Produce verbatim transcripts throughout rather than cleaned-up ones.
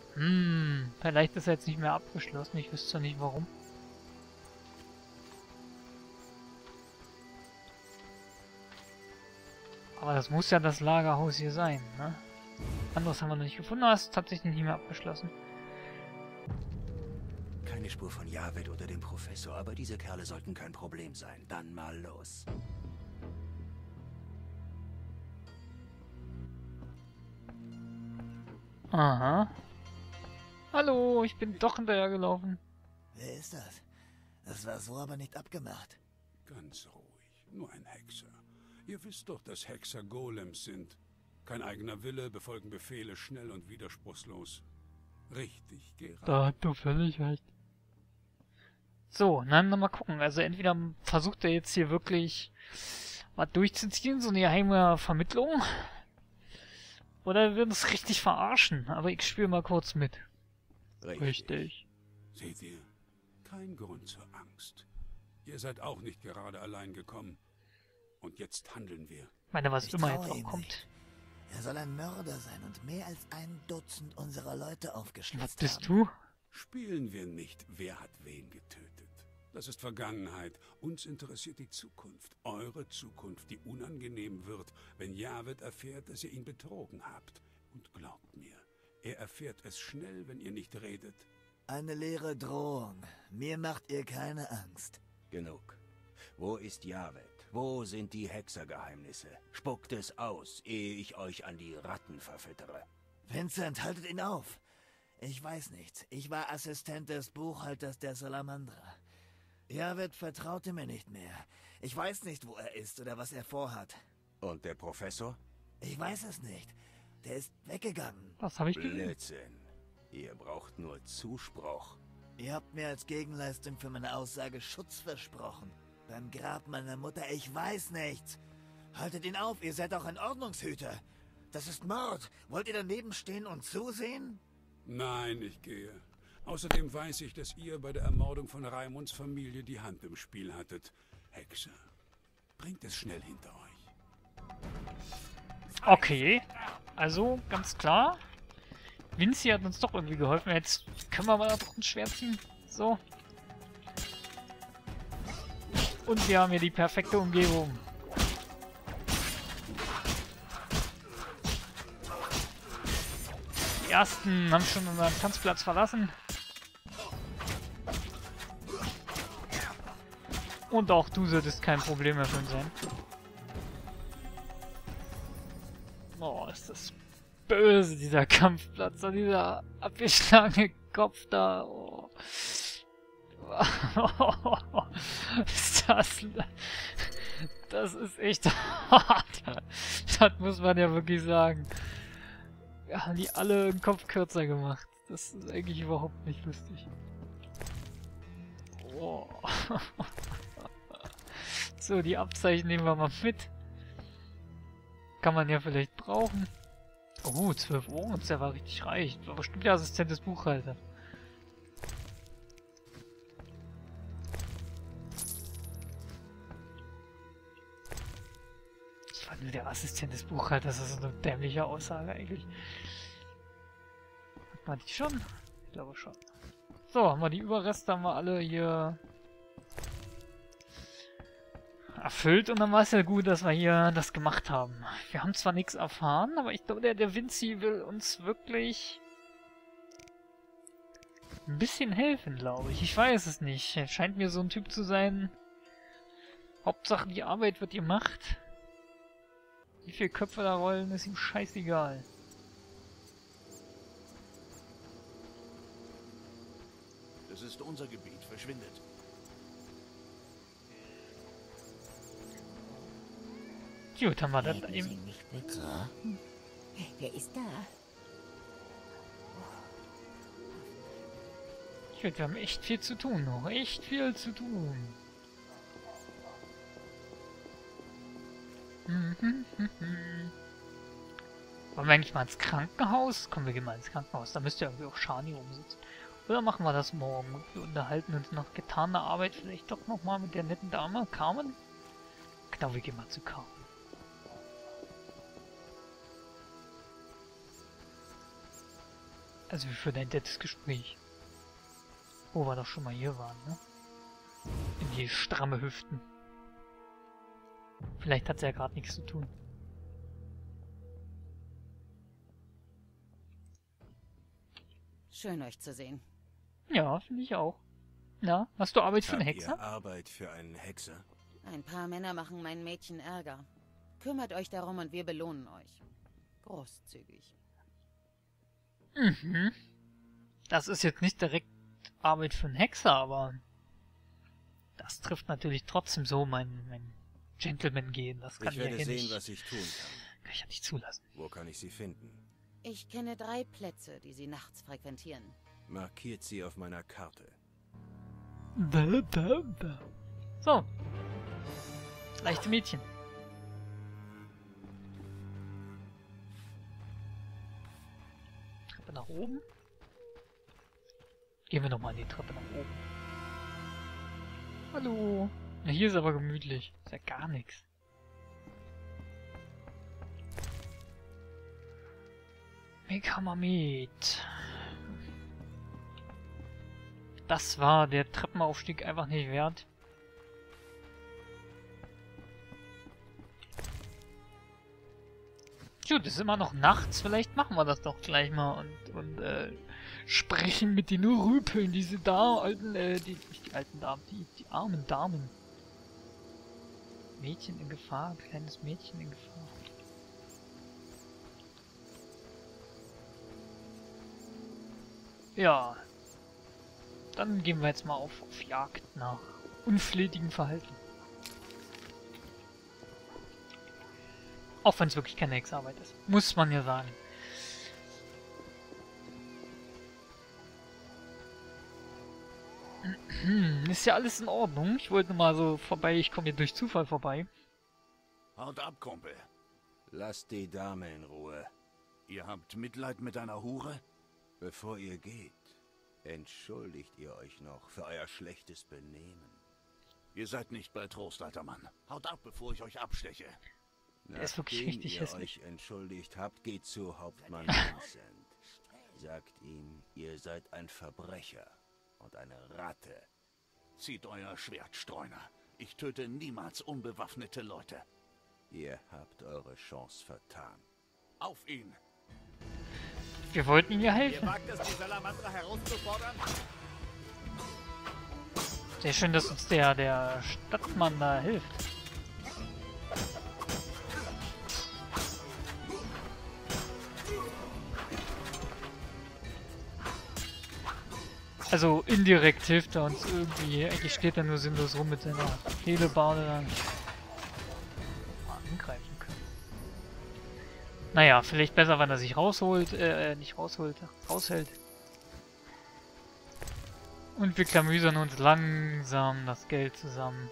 Hm, vielleicht ist er jetzt nicht mehr abgeschlossen. Ich wüsste zwar nicht warum. Aber das muss ja das Lagerhaus hier sein, ne? Anderes haben wir noch nicht gefunden, aber es ist tatsächlich nicht mehr abgeschlossen. Keine Spur von Javed oder dem Professor, aber diese Kerle sollten kein Problem sein. Dann mal los. Aha. Hallo, ich bin doch hinterhergelaufen. Wer ist das? Das war so aber nicht abgemacht. Ganz ruhig, nur ein Hexer. Ihr wisst doch, dass Hexer Golems sind. Kein eigener Wille, befolgen Befehle schnell und widerspruchslos. Richtig, Geralt. Da hat du völlig recht. So, dann nochmal gucken. Also entweder versucht er jetzt hier wirklich was durchzuziehen, so eine geheime Vermittlung. Oder wir würden es richtig verarschen. Aber ich spiele mal kurz mit. Richtig. Richtig. Seht ihr? Kein Grund zur Angst. Ihr seid auch nicht gerade allein gekommen. Und jetzt handeln wir. Ich meine, was Ich immer traue jetzt auch ihm kommt. nicht. Er soll ein Mörder sein und mehr als ein Dutzend unserer Leute Was aufgeschlitzt bist haben. du? Spielen wir nicht, wer hat wen getötet. Das ist Vergangenheit. Uns interessiert die Zukunft. Eure Zukunft, die unangenehm wird, wenn Javed erfährt, dass ihr ihn betrogen habt. Und glaubt mir, er erfährt es schnell, wenn ihr nicht redet. Eine leere Drohung. Mir macht ihr keine Angst. Genug. Wo ist Javed? Wo sind die Hexergeheimnisse? Spuckt es aus, ehe ich euch an die Ratten verfüttere. Vincent, haltet ihn auf. Ich weiß nichts. Ich war Assistent des Buchhalters der Salamandra. Javed vertraute mir nicht mehr. Ich weiß nicht, wo er ist oder was er vorhat. Und der Professor? Ich weiß es nicht. Der ist weggegangen. Was habe ich gesehen? Blödsinn. Ihr braucht nur Zuspruch. Ihr habt mir als Gegenleistung für meine Aussage Schutz versprochen. Beim Grab meiner Mutter, ich weiß nichts. Haltet ihn auf, ihr seid auch ein Ordnungshüter. Das ist Mord. Wollt ihr daneben stehen und zusehen? Nein, ich gehe. Außerdem weiß ich, dass ihr bei der Ermordung von Raimunds Familie die Hand im Spiel hattet. Hexer, bringt es schnell hinter euch. Okay. Also, ganz klar. Vinci hat uns doch irgendwie geholfen. Jetzt können wir mal doch ein Schwert ziehen. So. Und wir haben hier die perfekte Umgebung. Die ersten haben schon unseren Tanzplatz verlassen. Und auch du solltest kein Problem mehr für uns sein. Oh, ist das böse, dieser Kampfplatz. Und dieser abgeschlagene Kopf da. Oh. Ist das... Das ist echt hart. Das muss man ja wirklich sagen. Wir haben die alle den Kopf kürzer gemacht. Das ist eigentlich überhaupt nicht lustig. Oh. So, die Abzeichen nehmen wir mal mit. Kann man ja vielleicht brauchen. Oh, zwölf Ohren, der war richtig reich. War bestimmt der Assistent des Buchhalters. Das war nur der Assistent des Buchhalters. Das ist eine dämliche Aussage eigentlich. Hat man die schon? Ich glaube schon. So, haben wir die Überreste, haben wir alle hier erfüllt und dann war es ja gut, dass wir hier das gemacht haben. Wir haben zwar nichts erfahren, aber ich glaube, der, der Vinci will uns wirklich ein bisschen helfen, glaube ich. Ich weiß es nicht. Er scheint mir so ein Typ zu sein. Hauptsache die Arbeit wird gemacht. Wie viele Köpfe da rollen, ist ihm scheißegal. Das ist unser Gebiet. Verschwindet. Gut, haben wir das Reden Sie eben. mich bitte. Wer ist da? Gut, wir haben echt viel zu tun noch. Echt viel zu tun. Mhm, mhm. Wollen wir eigentlich mal ins Krankenhaus? Kommen wir gehen mal ins Krankenhaus. Da müsste ja irgendwie auch Shani rumsitzen. Oder machen wir das morgen? Wir unterhalten uns nach getaner Arbeit vielleicht doch nochmal mit der netten Dame, Carmen? Genau, wir gehen mal zu Carmen. Also für dein nettes Gespräch. Wo wir doch schon mal hier waren, ne? In die stramme Hüften. Vielleicht hat sie ja gerade nichts zu tun. Schön, euch zu sehen. Ja, finde ich auch. Na, hast du Arbeit für einen Habt Hexer? ihr Arbeit für einen Hexer? Ein paar Männer machen meinen Mädchen Ärger. Kümmert euch darum und wir belohnen euch. Großzügig. Mhm. Das ist jetzt nicht direkt Arbeit für einen Hexer, aber das trifft natürlich trotzdem so mein, mein Gentleman-Gehen. Das kann Ich ich ja werde hier sehen, nicht, was ich tun kann. kann ich ja nicht zulassen. Wo kann ich sie finden? Ich kenne drei Plätze, die sie nachts frequentieren. Markiert sie auf meiner Karte. Da, da, da. So. Leichte Mädchen. Treppe nach oben. Gehen wir nochmal die Treppe nach oben. Hallo. Na, hier ist aber gemütlich. Ist ja gar nichts. Mekamamet. Das war der Treppenaufstieg einfach nicht wert. Gut, es ist immer noch nachts. Vielleicht machen wir das doch gleich mal und, und äh, sprechen mit den Rüpeln, diese da alten, äh, die, nicht die alten Damen, die, die armen Damen. Mädchen in Gefahr, kleines Mädchen in Gefahr. Ja. Dann gehen wir jetzt mal auf, auf Jagd nach unflätigem Verhalten. Auch wenn es wirklich keine Hexarbeit ist. Muss man ja sagen. Ist ja alles in Ordnung. Ich wollte mal so vorbei. Ich komme hier durch Zufall vorbei. Haut ab, Kumpel. Lasst die Dame in Ruhe. Ihr habt Mitleid mit einer Hure? Bevor ihr geht, entschuldigt ihr euch noch für euer schlechtes Benehmen. Ihr seid nicht bei Trost, alter Mann. Haut ab, bevor ich euch absteche. Der ist wirklich Nachdem richtig ihr hässlich. euch entschuldigt habt, geht zu Hauptmann Vincent. Sagt ihm, ihr seid ein Verbrecher und eine Ratte. Zieht euer Schwert, Streuner. Ich töte niemals unbewaffnete Leute. Ihr habt eure Chance vertan. Auf ihn! Wir wollten ihm ja helfen. wagt es, die Salamandra herauszufordern? Sehr schön, dass uns der, der Stadtmann da hilft. Also indirekt hilft er uns irgendwie. Eigentlich steht er nur sinnlos rum mit seiner Helebahn. Dann mal angreifen können. Naja, vielleicht besser, wenn er sich rausholt, äh, nicht rausholt, raushält. Und wir klamüsern uns langsam das Geld zusammen.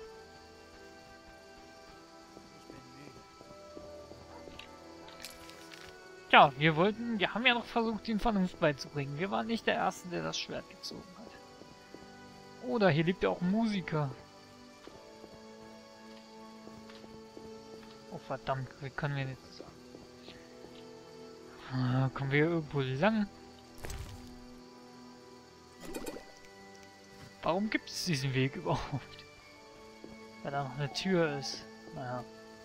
Ja, wir wollten, wir haben ja noch versucht, ihn Vernunft beizubringen. Wir waren nicht der Erste, der das Schwert gezogen hat. Oder hier liegt ja auch ein Musiker. Oh verdammt, wie können wir jetzt sagen? Ah, kommen wir irgendwo lang? Warum gibt es diesen Weg überhaupt? Weil da noch eine Tür ist. Naja.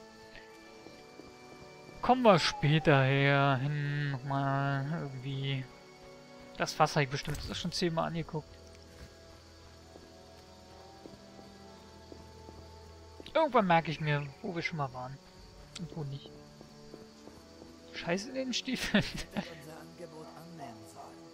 Kommen wir später her hin, nochmal irgendwie. Das Fass habe ich bestimmt schon zehnmal angeguckt. Irgendwann merke ich mir, wo wir schon mal waren. Und wo nicht. Scheiße in den Stiefeln. Unser Angebot annehmen sollen.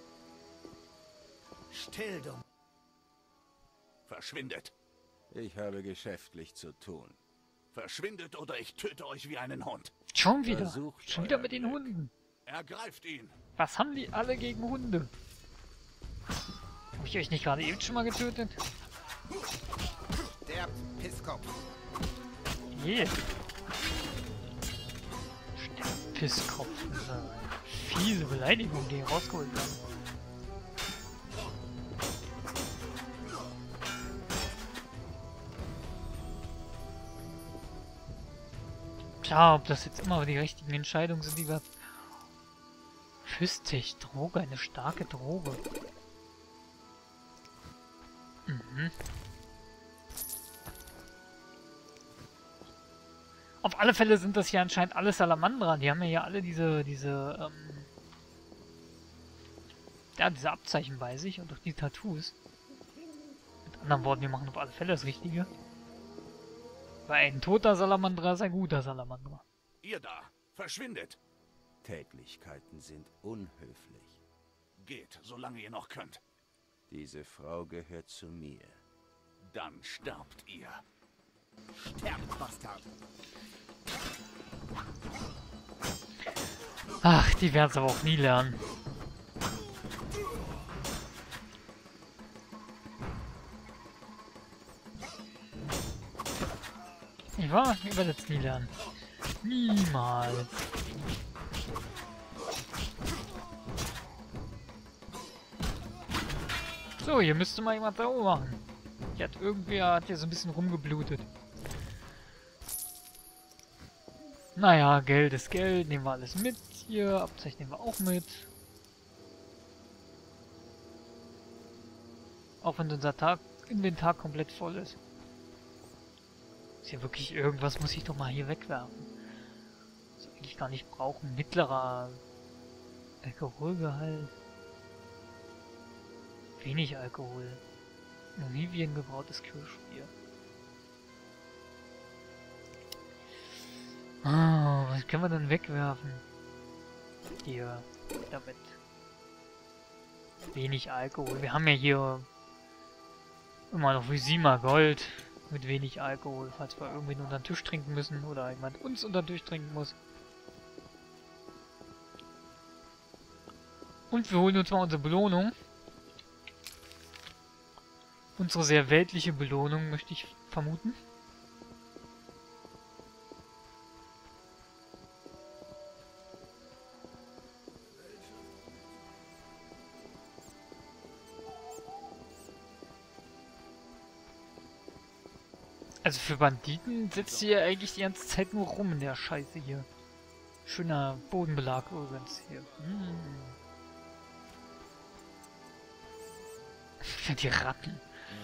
Still, dumm. Verschwindet. Ich habe geschäftlich zu tun. Verschwindet oder ich töte euch wie einen Hund. Schon wieder. Versucht Schon wieder euer mit den Glück. Hunden. Ergreift ihn. Was haben die alle gegen Hunde? Habe ich euch nicht gerade eben schon mal getötet? Der Pisskopf. Je. Stimmt, Pisskopf. Das ist eine fiese Beleidigung, die ihr rausgeholt habt. Tja, ob das jetzt immer die richtigen Entscheidungen sind, die wir Fürstech, Droge, eine starke Droge. Mhm. Auf alle Fälle sind das hier anscheinend alle Salamandra. Die haben ja hier alle diese, diese, ähm, ja, diese Abzeichen bei sich und auch die Tattoos. Mit anderen Worten, wir machen auf alle Fälle das Richtige. Weil ein toter Salamandra ist ein guter Salamandra. Ihr da, verschwindet! Tätlichkeiten sind unhöflich. Geht, solange ihr noch könnt. Diese Frau gehört zu mir. Dann sterbt ihr. Sterbt, Bastard! Ach, die werden es aber auch nie lernen. Ich war, ich werde es nie lernen. Niemals. So, hier müsste mal jemand sauber machen. Hier hat irgendwer hat hier so ein bisschen rumgeblutet. Naja, Geld ist Geld, nehmen wir alles mit hier, Abzeichen nehmen wir auch mit. Auch wenn unser Tag, Inventar komplett voll ist. Ist hier wirklich irgendwas, muss ich doch mal hier wegwerfen. Das ich eigentlich gar nicht brauchen. Mittlerer Alkoholgehalt. Wenig Alkohol. Noch nie wie ein gebrautes Kirschbier. Ah, was können wir denn wegwerfen? Hier, damit. Wenig Alkohol. Wir haben ja hier immer noch Visima Gold mit wenig Alkohol, falls wir irgendwen unter den Tisch trinken müssen oder jemand uns unter den Tisch trinken muss. Und wir holen uns mal unsere Belohnung. Unsere sehr weltliche Belohnung, möchte ich vermuten. Also für Banditen sitzt hier eigentlich die ganze Zeit nur rum in der Scheiße hier. Schöner Bodenbelag übrigens hier. Hm. Die Ratten.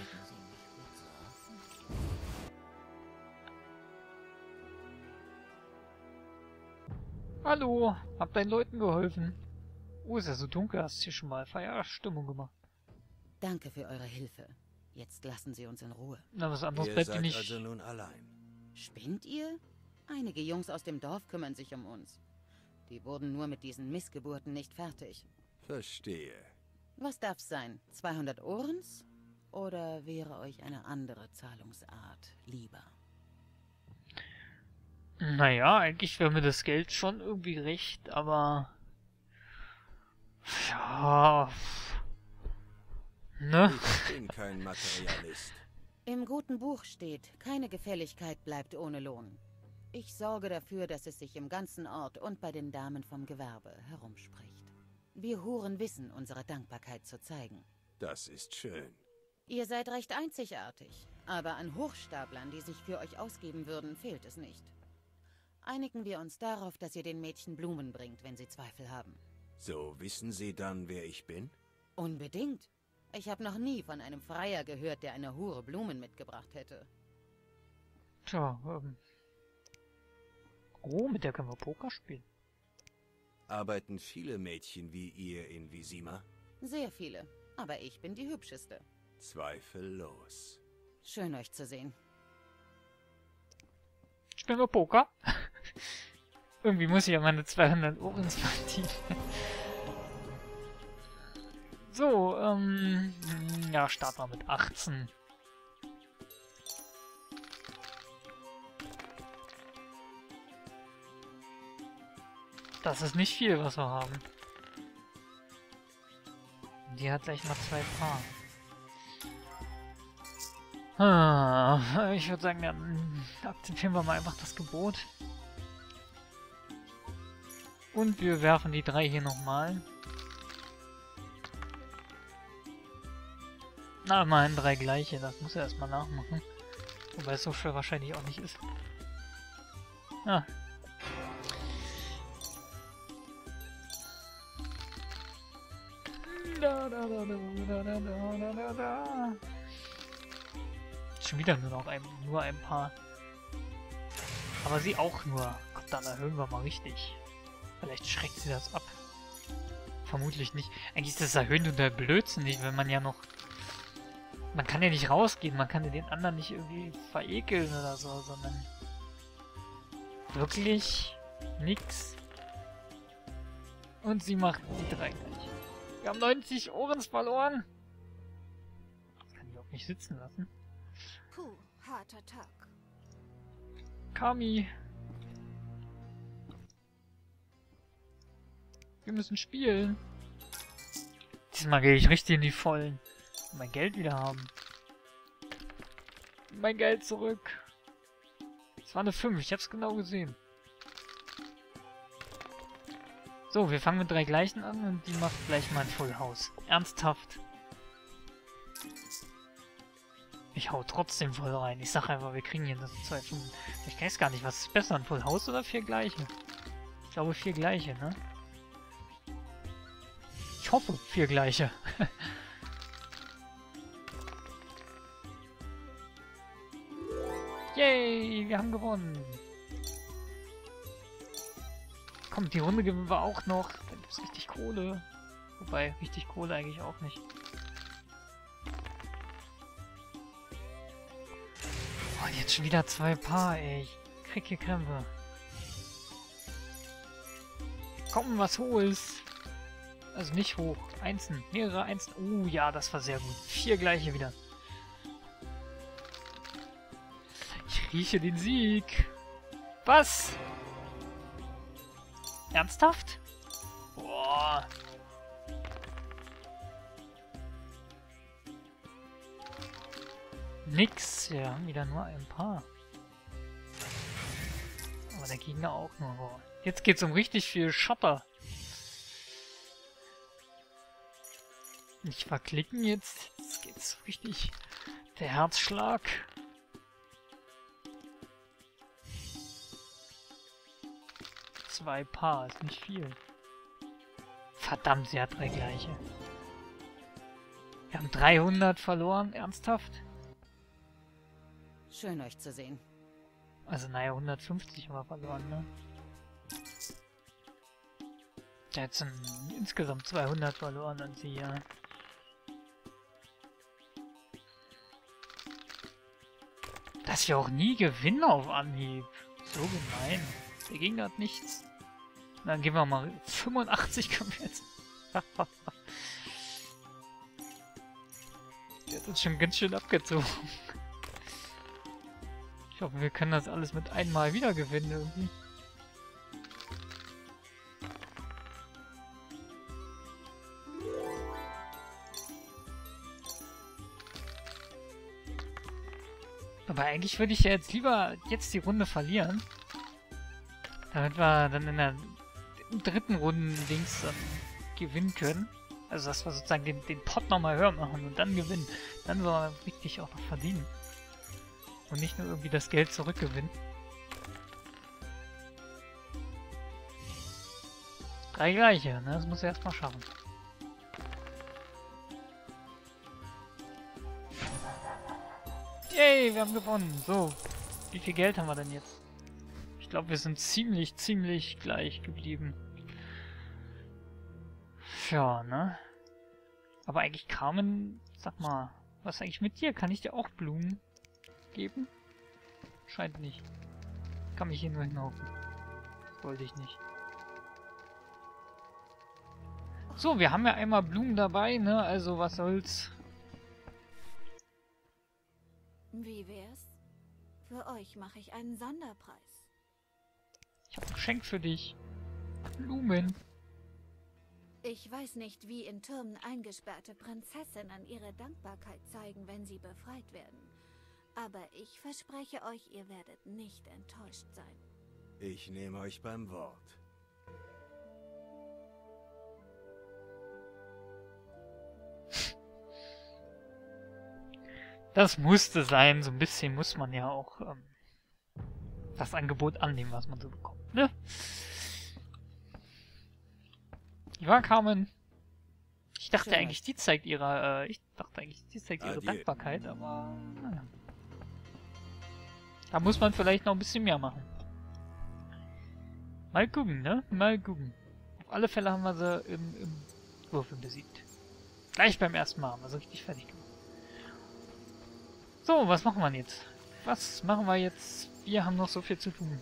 Hallo, hab deinen Leuten geholfen. Oh, ist ja so dunkel, hast hier schon mal Feierstimmung gemacht. Danke für eure Hilfe. Jetzt lassen Sie uns in Ruhe. Na, was anderes Ihr bleibt dir seid nicht. also nun allein. Spinnt ihr? Einige Jungs aus dem Dorf kümmern sich um uns. Die wurden nur mit diesen Missgeburten nicht fertig. Verstehe. Was darf's sein? zweihundert Orens? Oder wäre euch eine andere Zahlungsart lieber? Naja, eigentlich wäre mir das Geld schon irgendwie recht, aber... Ja... Ne? Ich bin kein Materialist. Im guten Buch steht, keine Gefälligkeit bleibt ohne Lohn. Ich sorge dafür, dass es sich im ganzen Ort und bei den Damen vom Gewerbe herumspricht. Wir Huren wissen, unsere Dankbarkeit zu zeigen. Das ist schön. Ihr seid recht einzigartig, aber an Hochstaplern, die sich für euch ausgeben würden, fehlt es nicht. Einigen wir uns darauf, dass ihr den Mädchen Blumen bringt, wenn sie Zweifel haben. So wissen Sie dann, wer ich bin? Unbedingt. Ich habe noch nie von einem Freier gehört, der einer Hure Blumen mitgebracht hätte. Tja, ähm... Oh, mit der können wir Poker spielen. Arbeiten viele Mädchen wie ihr in Visima? Sehr viele, aber ich bin die hübscheste. Zweifellos. Schön, euch zu sehen. Spielen wir Poker? Irgendwie muss ich ja meine zweihundert Orens verdienen. So, ähm... ja, starten wir mit achtzehn. Das ist nicht viel, was wir haben. Die hat gleich mal zwei Paar. Ah, ich würde sagen, dann akzeptieren wir mal einfach das Gebot. Und wir werfen die drei hier nochmal. Na, immerhin drei gleiche, das muss er erstmal nachmachen. Wobei es so schwer wahrscheinlich auch nicht ist. Ja. Da, da, da, da, da, da, da, da, da. Schon wieder nur noch ein, nur ein paar. Aber sie auch nur. Gott, dann erhöhen wir mal richtig. Vielleicht schreckt sie das ab. Vermutlich nicht. Eigentlich ist das Erhöhen und der Blödsinn nicht, wenn man ja noch... Man kann ja nicht rausgehen, man kann ja den anderen nicht irgendwie verekeln oder so, sondern... Wirklich nix. Und sie macht die drei gleich. Wir haben neunzig Ohrens verloren. Das kann ich auch nicht sitzen lassen. Puh, harter Tag. Kami. Wir müssen spielen. Diesmal gehe ich richtig in die Vollen. Mein Geld wieder haben. Mein Geld zurück. Es war eine fünf, ich hab's genau gesehen. So, wir fangen mit drei gleichen an und die macht gleich mal ein Full House. Ernsthaft. Ich hau trotzdem voll rein. Ich sag einfach, wir kriegen hier das zwei fünf. Ich weiß gar nicht, was ist besser, ein Full House oder vier gleiche? Ich glaube vier gleiche, ne? Ich hoffe, vier gleiche. Yay, wir haben gewonnen. Komm, die Runde gewinnen wir auch noch. Da gibt's richtig Kohle. Wobei, richtig Kohle eigentlich auch nicht. Oh, jetzt schon wieder zwei Paar, ey. Ich krieg hier Krämpfe. Komm, was hohes. Also nicht hoch. Einzeln. Mehrere Einzeln. Oh ja, das war sehr gut. Vier gleiche wieder. Ich rieche den Sieg. Was? Ernsthaft? Boah. Nix. Wir haben wieder nur ein paar. Aber der Gegner auch nur. Boah. Jetzt geht's um richtig viel Schotter. Nicht verklicken jetzt. Jetzt geht's richtig. Der Herzschlag. Zwei Paar, ist nicht viel. Verdammt, sie hat drei gleiche. Wir haben dreihundert verloren, ernsthaft? Schön, euch zu sehen. Also naja, hundertfünfzig haben wir verloren, ne? Der hat insgesamt zweihundert verloren und sie, ja. Dass wir auch nie gewinnen auf Anhieb. So gemein. Der Gegner hat nichts. Dann gehen wir mal fünfundachtzig kommen jetzt. Der hat uns schon ganz schön abgezogen. Ich hoffe, wir können das alles mit einmal wieder gewinnen irgendwie. Aber eigentlich würde ich ja jetzt lieber jetzt die Runde verlieren. Damit wir dann in der dritten Runde Dings dann gewinnen können. Also dass wir sozusagen den, den Pot nochmal höher machen und dann gewinnen. Dann wollen wir richtig auch noch verdienen. Und nicht nur irgendwie das Geld zurückgewinnen. Drei gleiche, ne? Das muss er erstmal schaffen. Yay, wir haben gewonnen. So, wie viel Geld haben wir denn jetzt? Ich glaube, wir sind ziemlich, ziemlich gleich geblieben. Ja, ne? Aber eigentlich Carmen, sag mal, was ist eigentlich mit dir? Kann ich dir auch Blumen geben? Scheint nicht. Kann mich hier nur hinhaufen. Das wollte ich nicht. So, wir haben ja einmal Blumen dabei, ne? Also was soll's. Wie wär's? Für euch mache ich einen Sonderpreis. Ich habe ein Geschenk für dich. Blumen. Ich weiß nicht, wie in Türmen eingesperrte Prinzessinnen ihre Dankbarkeit zeigen, wenn sie befreit werden. Aber ich verspreche euch, ihr werdet nicht enttäuscht sein. Ich nehme euch beim Wort. Das musste sein. So ein bisschen muss man ja auch ähm, das Angebot annehmen, was man so bekommt, ne? Ja, Carmen. Ich dachte Schön. eigentlich, die zeigt ihre, äh, ich dachte eigentlich, die zeigt ihre Adieu. Dankbarkeit, aber naja. Da muss man vielleicht noch ein bisschen mehr machen. Mal gucken, ne? Mal gucken. Auf alle Fälle haben wir sie im, im Würfel besiegt. Gleich beim ersten Mal haben wir sie richtig fertig gemacht. So, was machen wir jetzt? Was machen wir jetzt? Wir haben noch so viel zu tun.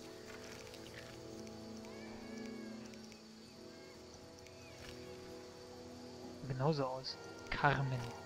Genauso aus. Carmen.